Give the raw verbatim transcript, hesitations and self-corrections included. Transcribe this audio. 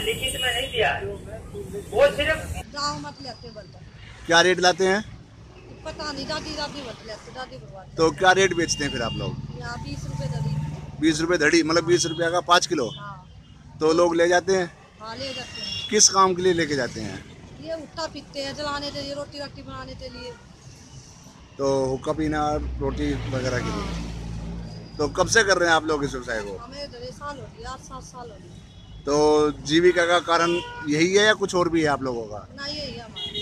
लिखित में नहीं दिया, वो सिर्फ गाँव मत लेते बर्तन। क्या रेट लाते हैं? पता नहीं, दादी दादी मत लेते, दादी भगवान। तो क्या रेट बेचते हैं फिर आप लोग? यहाँ बीस रुपए धड़ी। बीस रुपए धड़ी, मतलब बीस रुपया का पाँच किलो। हाँ। तो लोग ले जाते हैं? हाँ ले जाते हैं। किस काम के लिए लेके जाते हैं? ये उठा पीते हैं, जलाने के लिए, रोटी रोटी बनाने के लिए। तो हुक्का पीना और रोटी वगैरह के लिए। तो कब से कर रहे हैं आप लोग इस व्यवसाय को? हमें इधर साल हो गया, आठ सात साल हो गए। तो जीविका का कारण यही है या कुछ और भी है आप लोगों का? ना यही है हमारा।